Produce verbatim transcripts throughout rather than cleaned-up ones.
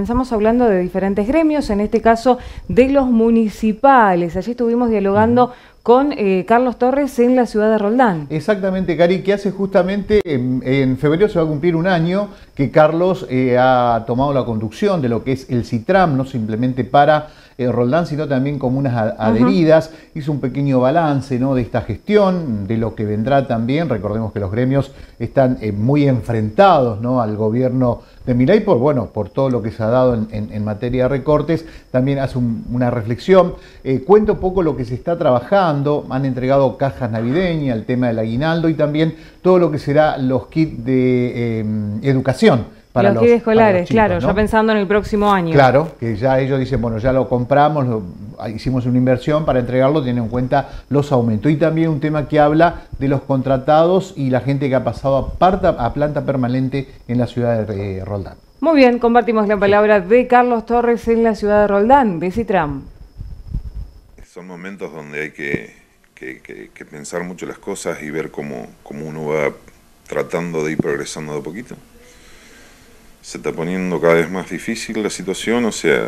Comenzamos hablando de diferentes gremios, en este caso de los municipales. Allí estuvimos dialogando uh-huh. con eh, Carlos Torres en la ciudad de Roldán. Exactamente, Cari, que hace justamente, en, en febrero se va a cumplir un año que Carlos eh, ha tomado la conducción de lo que es el CITRAM, no simplemente para eh, Roldán, sino también comunas adheridas. Uh-huh. Hizo un pequeño balance, ¿no?, de esta gestión, de lo que vendrá también. Recordemos que los gremios están eh, muy enfrentados, ¿no?, al gobierno de Milei por, bueno, por todo lo que se ha dado en, en, en materia de recortes. También hace un, una reflexión, eh, cuenta un poco lo que se está trabajando. Han entregado cajas navideñas, el tema del aguinaldo y también todo lo que será los kits de eh, educación. Para los, los kits escolares, los chicos, claro, ¿no? Ya pensando en el próximo año. Claro, que ya ellos dicen, bueno, ya lo compramos, lo, hicimos una inversión para entregarlo, teniendo en cuenta los aumentos. Y también un tema que habla de los contratados y la gente que ha pasado a, parta, a planta permanente en la ciudad de eh, Roldán. Muy bien, compartimos la palabra de Carlos Torres en la ciudad de Roldán, de CITRAM. Son momentos donde hay que, que, que, que pensar mucho las cosas y ver cómo, cómo uno va tratando de ir progresando de a poquito. Se está poniendo cada vez más difícil la situación, o sea,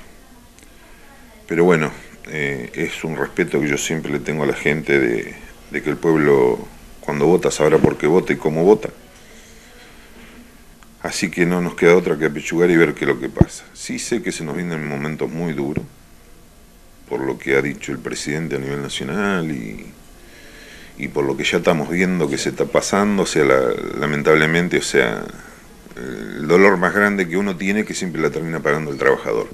pero bueno, eh, es un respeto que yo siempre le tengo a la gente de, de que el pueblo cuando vota sabrá por qué vota y cómo vota. Así que no nos queda otra que apechugar y ver qué es lo que pasa. Sí sé que se nos vienen momentos muy duros, por lo que ha dicho el presidente a nivel nacional y, y por lo que ya estamos viendo que se está pasando, o sea, la, lamentablemente, o sea, el dolor más grande que uno tiene que siempre la termina pagando el trabajador.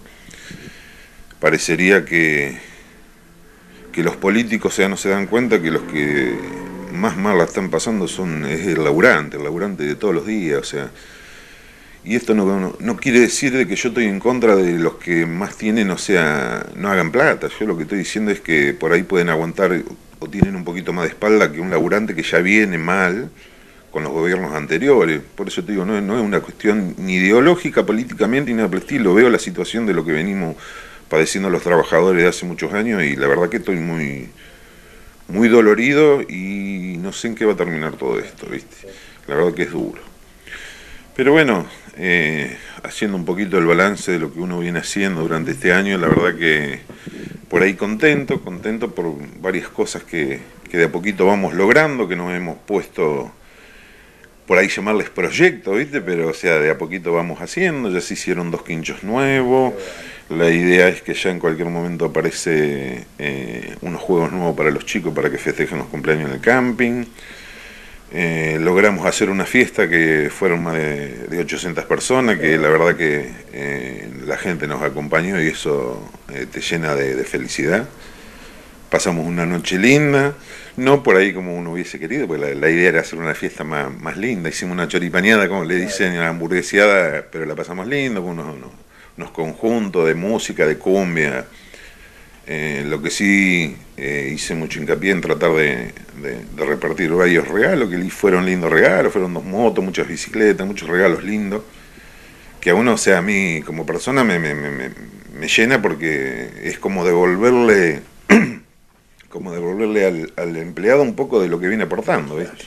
Parecería que, que los políticos, o sea, no se dan cuenta que los que más mal la están pasando son, es el laburante, el laburante de todos los días, o sea. Y esto no, no, no quiere decir de que yo estoy en contra de los que más tienen, o sea, no hagan plata. Yo lo que estoy diciendo es que por ahí pueden aguantar o tienen un poquito más de espalda que un laburante que ya viene mal con los gobiernos anteriores. Por eso te digo, no, no es una cuestión ni ideológica, políticamente, ni nada por el estilo. Veo la situación de lo que venimos padeciendo los trabajadores de hace muchos años y la verdad que estoy muy, muy dolorido y no sé en qué va a terminar todo esto, ¿viste? La verdad que es duro. Pero bueno, eh, haciendo un poquito el balance de lo que uno viene haciendo durante este año, la verdad que por ahí contento, contento por varias cosas que, que de a poquito vamos logrando, que nos hemos puesto, por ahí llamarles proyectos, ¿viste? Pero o sea, de a poquito vamos haciendo, ya se hicieron dos quinchos nuevos, la idea es que ya en cualquier momento aparece eh, unos juegos nuevos para los chicos para que festejen los cumpleaños en el camping. Eh, logramos hacer una fiesta que fueron más de, de ochocientas personas, que la verdad que eh, la gente nos acompañó y eso eh, te llena de, de felicidad. Pasamos una noche linda, no por ahí como uno hubiese querido, porque la, la idea era hacer una fiesta más, más linda. Hicimos una choripaneada, como le dicen, una hamburgueseada, pero la pasamos lindo, con unos, unos, unos conjuntos de música, de cumbia. Eh, lo que sí eh, hice mucho hincapié en tratar de, de, de repartir varios regalos, que fueron lindos regalos, fueron dos motos, muchas bicicletas, muchos regalos lindos, que a uno, o sea, a mí como persona me, me, me, me llena porque es como devolverle, como devolverle al, al empleado un poco de lo que viene aportando, ¿viste?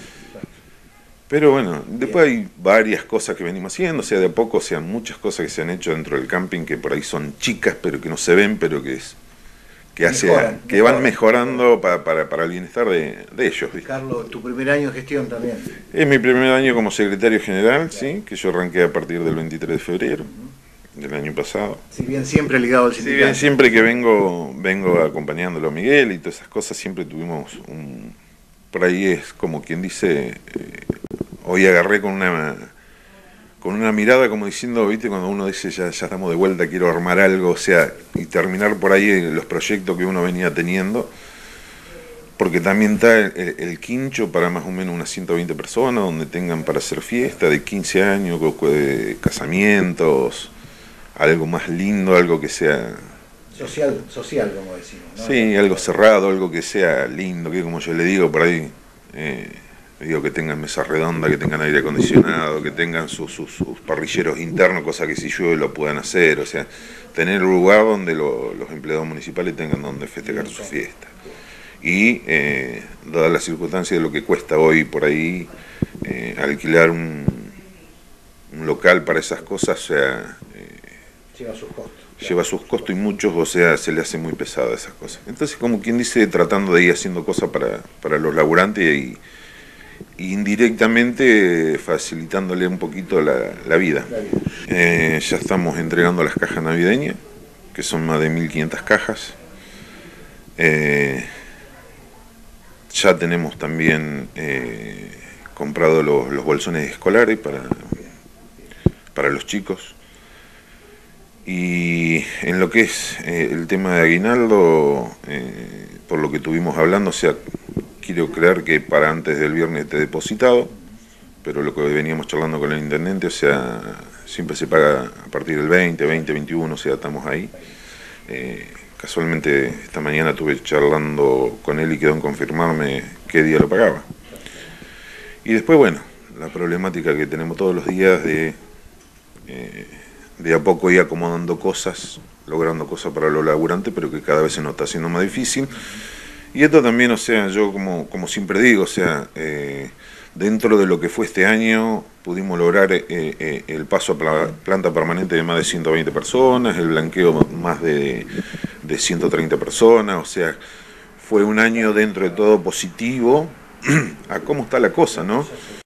Pero bueno, después hay varias cosas que venimos haciendo, o sea, de a poco, o sea, muchas cosas que se han hecho dentro del camping que por ahí son chicas, pero que no se ven, pero que es que hace mejoran, que mejoran. van mejorando para, para, para el bienestar de, de ellos, ¿viste? Carlos, tu primer año de gestión también. Es mi primer año como secretario general, sí, que yo arranqué a partir del veintitrés de febrero del año pasado. Si bien siempre ligado al sindicato. Si bien siempre que vengo vengo acompañándolo a Miguel y todas esas cosas, siempre tuvimos un... Por ahí es como quien dice, eh, hoy agarré con una... con una mirada como diciendo, viste, cuando uno dice ya, ya estamos de vuelta, quiero armar algo, o sea, y terminar por ahí los proyectos que uno venía teniendo, porque también está el, el quincho para más o menos unas ciento veinte personas, donde tengan para hacer fiesta de quince años, de casamientos, algo más lindo, algo que sea... Social, social como decimos, ¿no? Sí, algo cerrado, algo que sea lindo, que como yo le digo por ahí... Eh, digo, que tengan mesas redondas, que tengan aire acondicionado, que tengan sus, sus, sus parrilleros internos, cosa que si llueve lo puedan hacer, o sea, tener un lugar donde lo, los empleados municipales tengan donde festejar su fiesta. Y, eh, dadas las circunstancias de lo que cuesta hoy por ahí, eh, alquilar un, un local para esas cosas, o sea, eh, Lleva sus costos. Lleva sus costos y muchos, o sea, se le hace muy pesada esas cosas. Entonces, como quien dice, tratando de ir haciendo cosas para, para los laburantes y, y indirectamente facilitándole un poquito la, la vida. La vida. Eh, ya estamos entregando las cajas navideñas, que son más de mil quinientas cajas. Eh, ya tenemos también eh, comprado los, los bolsones escolares para, para los chicos. Y en lo que es eh, el tema de aguinaldo, eh, por lo que estuvimos hablando, o sea, quiero creer que para antes del viernes esté depositado, pero lo que veníamos charlando con el intendente, o sea, siempre se paga a partir del veinte, veinte, veintiuno, o sea, estamos ahí. Eh, casualmente esta mañana estuve charlando con él y quedó en confirmarme qué día lo pagaba. Y después, bueno, la problemática que tenemos todos los días de... Eh, de a poco ir acomodando cosas, logrando cosas para los laburantes, pero que cada vez se nos está haciendo más difícil. Y esto también, o sea, yo como, como siempre digo, o sea, eh, dentro de lo que fue este año, pudimos lograr eh, eh, el paso a pla planta permanente de más de ciento veinte personas, el blanqueo más de, de ciento treinta personas, o sea, fue un año dentro de todo positivo a cómo está la cosa, ¿no?